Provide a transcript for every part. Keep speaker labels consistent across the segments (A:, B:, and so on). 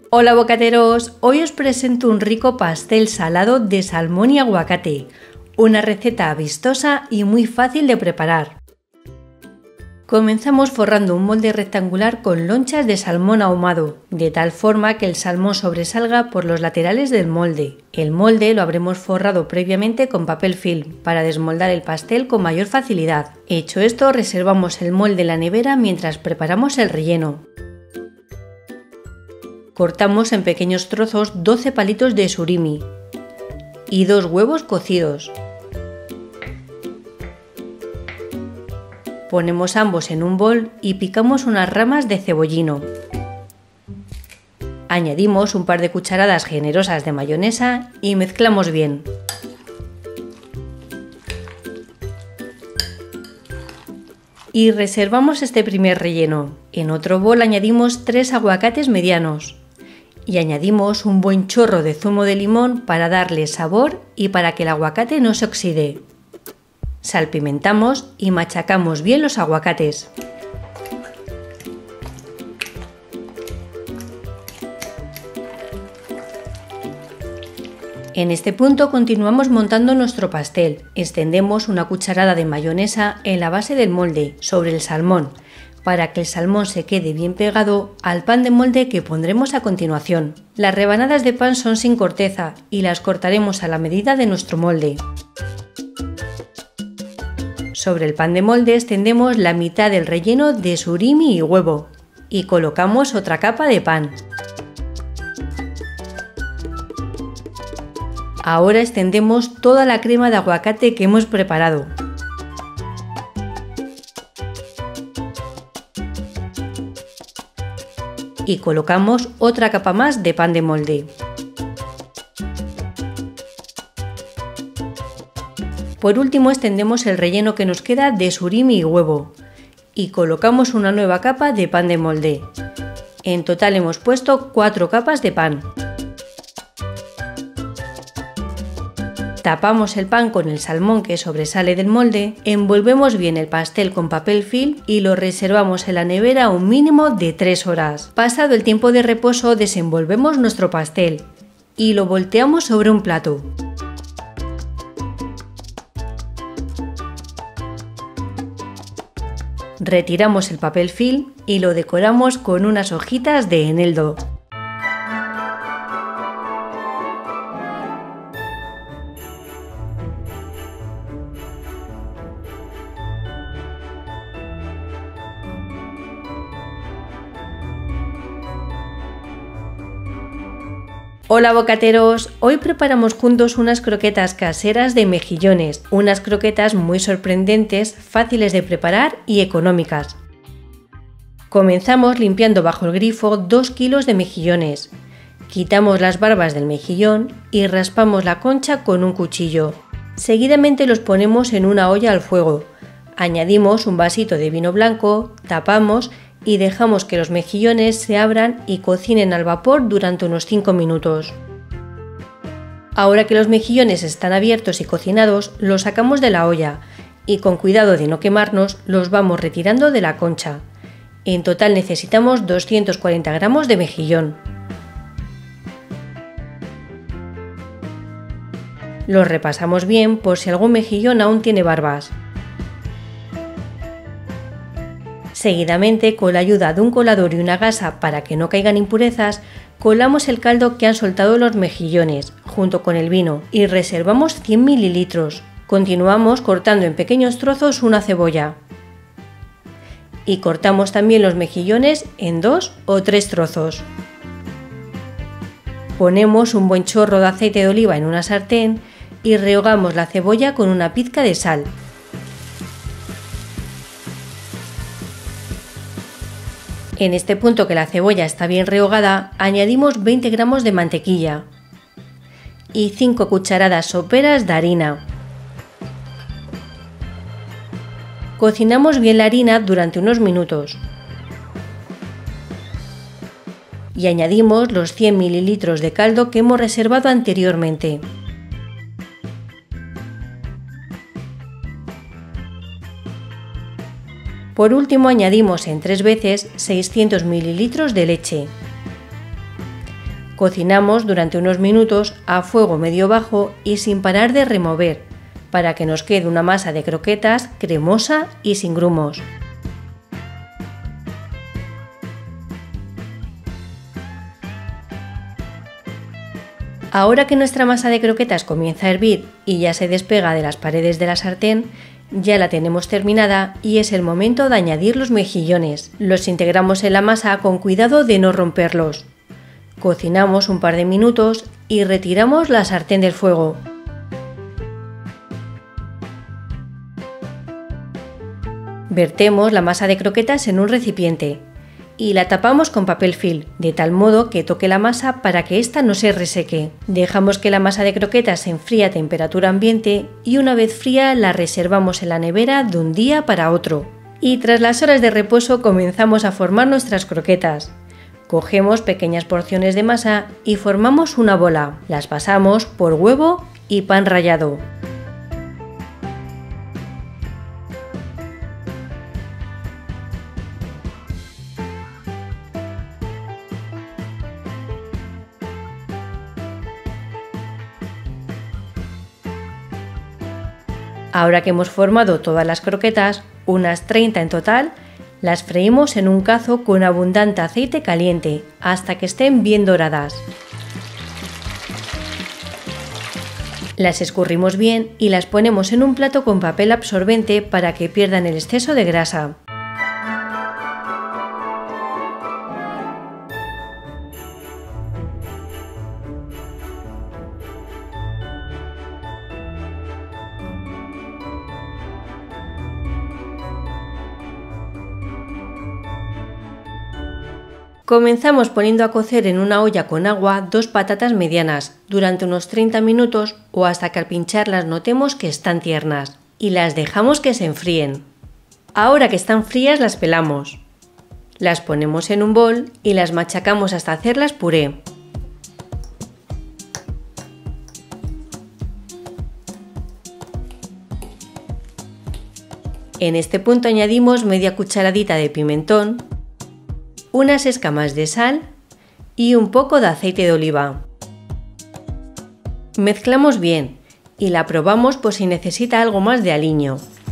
A: Hola bocateros, hoy os presento un rico pastel salado de salmón y aguacate, una receta vistosa y muy fácil de preparar. Comenzamos forrando un molde rectangular con lonchas de salmón ahumado, de tal forma que el salmón sobresalga por los laterales del molde. El molde lo habremos forrado previamente con papel film para desmoldar el pastel con mayor facilidad. Hecho esto, reservamos el molde en la nevera mientras preparamos el relleno. Cortamos en pequeños trozos 12 palitos de surimi y 2 huevos cocidos. Ponemos ambos en un bol y picamos unas ramas de cebollino. Añadimos un par de cucharadas generosas de mayonesa y mezclamos bien. Y reservamos este primer relleno. En otro bol añadimos 3 aguacates medianos. Y añadimos un buen chorro de zumo de limón para darle sabor y para que el aguacate no se oxide. Salpimentamos y machacamos bien los aguacates. En este punto continuamos montando nuestro pastel. Extendemos una cucharada de mayonesa en la base del molde, sobre el salmón, para que el salmón se quede bien pegado al pan de molde que pondremos a continuación. Las rebanadas de pan son sin corteza y las cortaremos a la medida de nuestro molde. Sobre el pan de molde extendemos la mitad del relleno de surimi y huevo y colocamos otra capa de pan. Ahora extendemos toda la crema de aguacate que hemos preparado. Y colocamos otra capa más de pan de molde. Por último extendemos el relleno que nos queda de surimi y huevo y colocamos una nueva capa de pan de molde. En total hemos puesto 4 capas de pan. Tapamos el pan con el salmón que sobresale del molde, envolvemos bien el pastel con papel film y lo reservamos en la nevera un mínimo de 3 horas. Pasado el tiempo de reposo desenvolvemos nuestro pastel y lo volteamos sobre un plato. Retiramos el papel film y lo decoramos con unas hojitas de eneldo. Hola bocateros, hoy preparamos juntos unas croquetas caseras de mejillones, unas croquetas muy sorprendentes, fáciles de preparar y económicas. Comenzamos limpiando bajo el grifo 2 kilos de mejillones. Quitamos las barbas del mejillón y raspamos la concha con un cuchillo. Seguidamente los ponemos en una olla al fuego. Añadimos un vasito de vino blanco, tapamos y dejamos que los mejillones se abran y cocinen al vapor durante unos 5 minutos. Ahora que los mejillones están abiertos y cocinados, los sacamos de la olla y con cuidado de no quemarnos los vamos retirando de la concha. En total necesitamos 240 gramos de mejillón. Los repasamos bien por si algún mejillón aún tiene barbas. Seguidamente, con la ayuda de un colador y una gasa para que no caigan impurezas, colamos el caldo que han soltado los mejillones, junto con el vino, y reservamos 100 mililitros. Continuamos cortando en pequeños trozos una cebolla. Y cortamos también los mejillones en 2 o 3 trozos. Ponemos un buen chorro de aceite de oliva en una sartén y rehogamos la cebolla con una pizca de sal. En este punto que la cebolla está bien rehogada, añadimos 20 gramos de mantequilla y 5 cucharadas soperas de harina. Cocinamos bien la harina durante unos minutos y añadimos los 100 mililitros de caldo que hemos reservado anteriormente. Por último añadimos en 3 veces 600 mililitros de leche Cocinamos durante unos minutos a fuego medio bajo y sin parar de remover, para que nos quede una masa de croquetas cremosa y sin grumos. Ahora que nuestra masa de croquetas comienza a hervir y ya se despega de las paredes de la sartén, ya la tenemos terminada y es el momento de añadir los mejillones. Los integramos en la masa con cuidado de no romperlos. Cocinamos un par de minutos y retiramos la sartén del fuego. Vertemos la masa de croquetas en un recipiente y la tapamos con papel film, de tal modo que toque la masa para que ésta no se reseque. Dejamos que la masa de croquetas se enfríe a temperatura ambiente y una vez fría la reservamos en la nevera de un día para otro. Y tras las horas de reposo comenzamos a formar nuestras croquetas. Cogemos pequeñas porciones de masa y formamos una bola. Las pasamos por huevo y pan rallado. Ahora que hemos formado todas las croquetas, unas 30 en total, las freímos en un cazo con abundante aceite caliente hasta que estén bien doradas. Las escurrimos bien y las ponemos en un plato con papel absorbente para que pierdan el exceso de grasa. Comenzamos poniendo a cocer en una olla con agua 2 patatas medianas durante unos 30 minutos o hasta que al pincharlas notemos que están tiernas y las dejamos que se enfríen. Ahora que están frías las pelamos. Las ponemos en un bol y las machacamos hasta hacerlas puré. En este punto añadimos media cucharadita de pimentón, unas escamas de sal y un poco de aceite de oliva. Mezclamos bien y la probamos por si necesita algo más de aliño.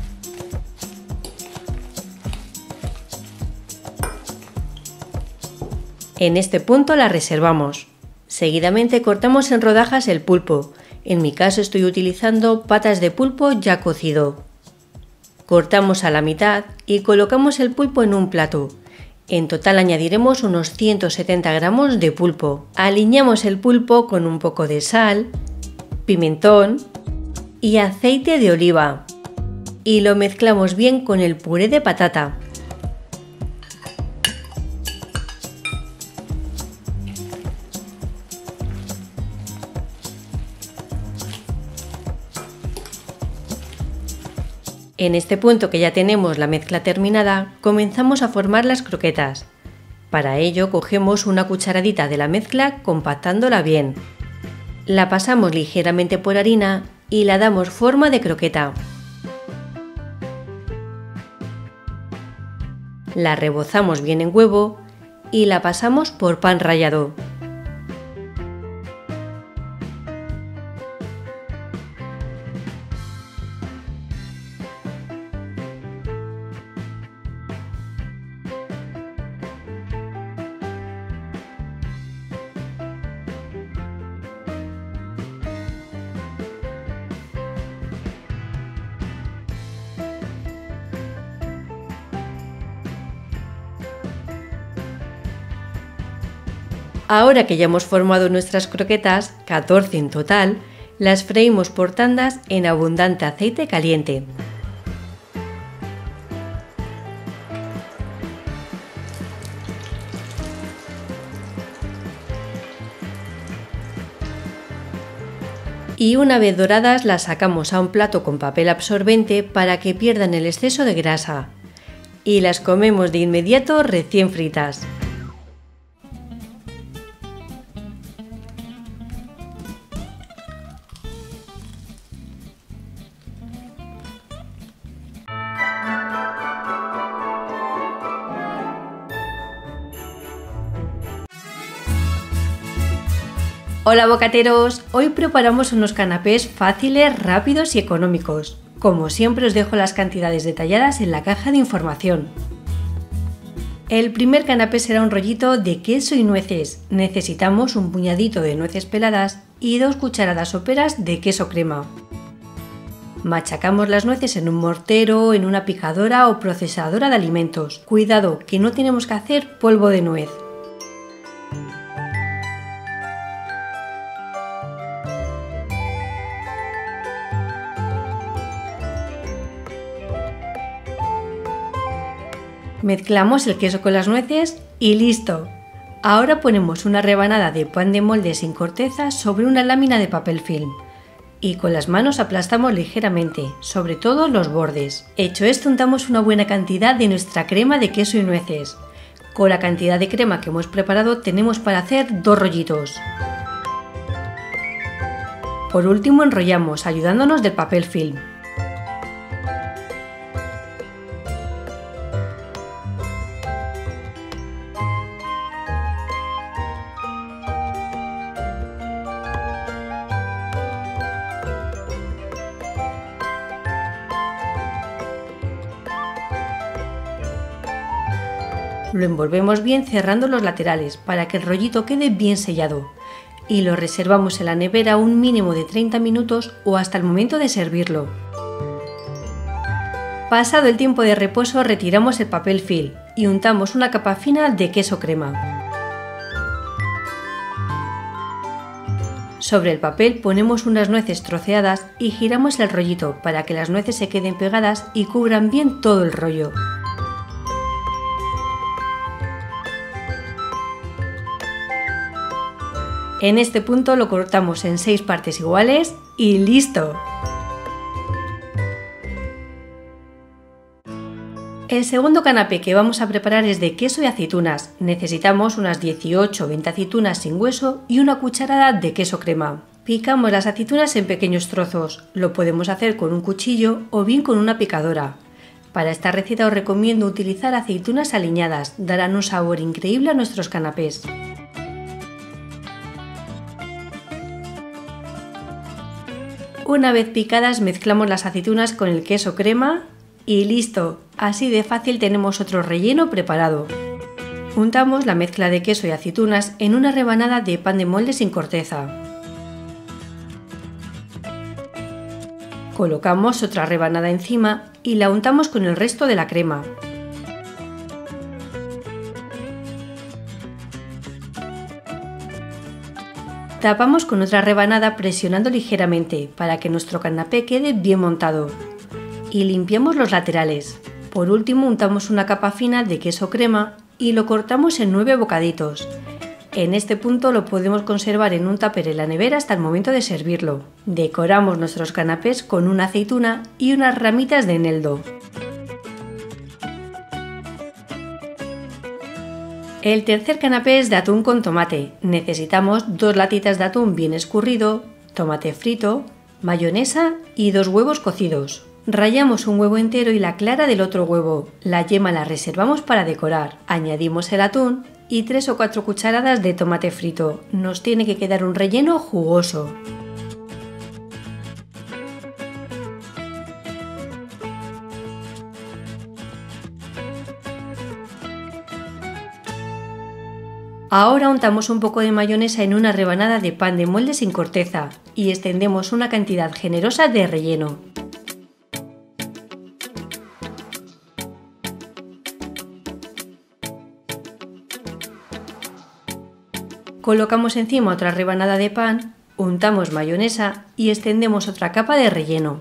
A: En este punto la reservamos. Seguidamente cortamos en rodajas el pulpo. En mi caso estoy utilizando patas de pulpo ya cocido. Cortamos a la mitad y colocamos el pulpo en un plato. En total añadiremos unos 170 gramos de pulpo. Aliñamos el pulpo con un poco de sal, pimentón y aceite de oliva y lo mezclamos bien con el puré de patata. En este punto que ya tenemos la mezcla terminada, comenzamos a formar las croquetas. Para ello cogemos una cucharadita de la mezcla compactándola bien. La pasamos ligeramente por harina y la damos forma de croqueta. La rebozamos bien en huevo y la pasamos por pan rallado. Ahora que ya hemos formado nuestras croquetas, 14 en total, las freímos por tandas en abundante aceite caliente. Y una vez doradas las sacamos a un plato con papel absorbente para que pierdan el exceso de grasa. Y las comemos de inmediato recién fritas. Hola bocateros, hoy preparamos unos canapés fáciles, rápidos y económicos. Como siempre os dejo las cantidades detalladas en la caja de información. El primer canapé será un rollito de queso y nueces. Necesitamos un puñadito de nueces peladas y 2 cucharadas soperas de queso crema. Machacamos las nueces en un mortero, en una picadora o procesadora de alimentos. Cuidado, que no tenemos que hacer polvo de nuez. Mezclamos el queso con las nueces y listo. Ahora ponemos una rebanada de pan de molde sin corteza sobre una lámina de papel film y con las manos aplastamos ligeramente, sobre todo los bordes. Hecho esto, untamos una buena cantidad de nuestra crema de queso y nueces. Con la cantidad de crema que hemos preparado tenemos para hacer 2 rollitos. Por último enrollamos ayudándonos del papel film. Lo envolvemos bien cerrando los laterales para que el rollito quede bien sellado y lo reservamos en la nevera un mínimo de 30 minutos o hasta el momento de servirlo. Pasado el tiempo de reposo retiramos el papel film y untamos una capa fina de queso crema. Sobre el papel ponemos unas nueces troceadas y giramos el rollito para que las nueces se queden pegadas y cubran bien todo el rollo. En este punto lo cortamos en 6 partes iguales y ¡listo! El segundo canapé que vamos a preparar es de queso y aceitunas. Necesitamos unas 18 o 20 aceitunas sin hueso y una cucharada de queso crema. Picamos las aceitunas en pequeños trozos. Lo podemos hacer con un cuchillo o bien con una picadora. Para esta receta os recomiendo utilizar aceitunas aliñadas, darán un sabor increíble a nuestros canapés. Una vez picadas mezclamos las aceitunas con el queso crema y listo, así de fácil tenemos otro relleno preparado. Untamos la mezcla de queso y aceitunas en una rebanada de pan de molde sin corteza. Colocamos otra rebanada encima y la untamos con el resto de la crema. Tapamos con otra rebanada presionando ligeramente para que nuestro canapé quede bien montado. Y limpiamos los laterales. Por último untamos una capa fina de queso crema y lo cortamos en 9 bocaditos. En este punto lo podemos conservar en un tupper en la nevera hasta el momento de servirlo. Decoramos nuestros canapés con una aceituna y unas ramitas de eneldo. El tercer canapé es de atún con tomate. Necesitamos 2 latitas de atún bien escurrido, tomate frito, mayonesa y 2 huevos cocidos. Rallamos un huevo entero y la clara del otro huevo. La yema la reservamos para decorar. Añadimos el atún y 3 o 4 cucharadas de tomate frito. Nos tiene que quedar un relleno jugoso. Ahora untamos un poco de mayonesa en una rebanada de pan de molde sin corteza y extendemos una cantidad generosa de relleno. Colocamos encima otra rebanada de pan, untamos mayonesa y extendemos otra capa de relleno.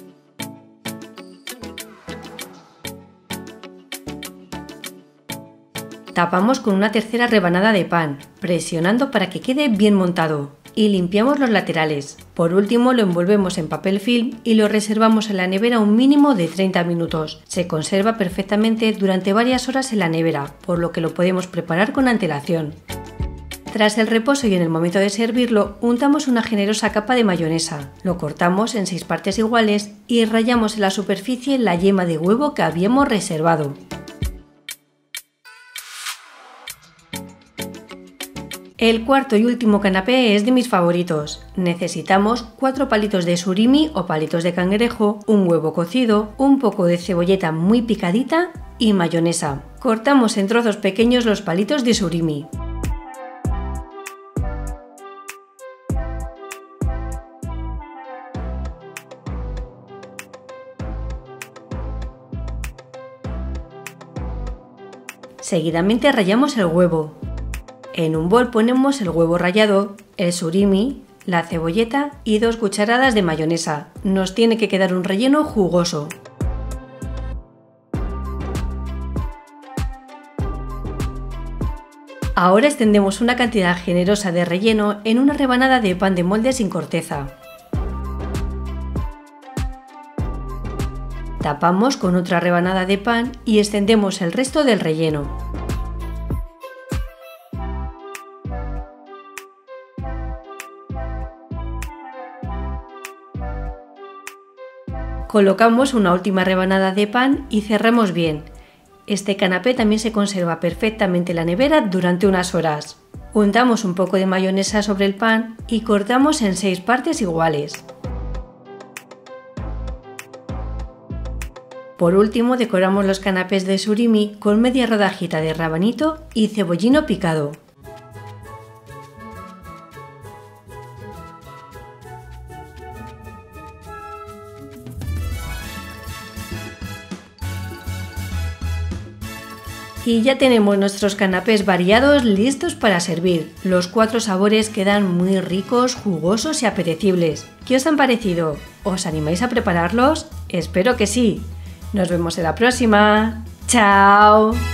A: Tapamos con una tercera rebanada de pan, presionando para que quede bien montado, y limpiamos los laterales. Por último lo envolvemos en papel film y lo reservamos en la nevera un mínimo de 30 minutos. Se conserva perfectamente durante varias horas en la nevera, por lo que lo podemos preparar con antelación. Tras el reposo y en el momento de servirlo, untamos una generosa capa de mayonesa. Lo cortamos en 6 partes iguales y rallamos en la superficie la yema de huevo que habíamos reservado. El cuarto y último canapé es de mis favoritos. Necesitamos 4 palitos de surimi o palitos de cangrejo, un huevo cocido, un poco de cebolleta muy picadita y mayonesa. Cortamos en trozos pequeños los palitos de surimi. Seguidamente rallamos el huevo. En un bol ponemos el huevo rallado, el surimi, la cebolleta y 2 cucharadas de mayonesa. Nos tiene que quedar un relleno jugoso. Ahora extendemos una cantidad generosa de relleno en una rebanada de pan de molde sin corteza. Tapamos con otra rebanada de pan y extendemos el resto del relleno. Colocamos una última rebanada de pan y cerramos bien. Este canapé también se conserva perfectamente en la nevera durante unas horas. Untamos un poco de mayonesa sobre el pan y cortamos en 6 partes iguales. Por último, decoramos los canapés de surimi con media rodajita de rabanito y cebollino picado. Y ya tenemos nuestros canapés variados listos para servir. Los 4 sabores quedan muy ricos, jugosos y apetecibles. ¿Qué os han parecido? ¿Os animáis a prepararlos? Espero que sí. Nos vemos en la próxima. ¡Chao!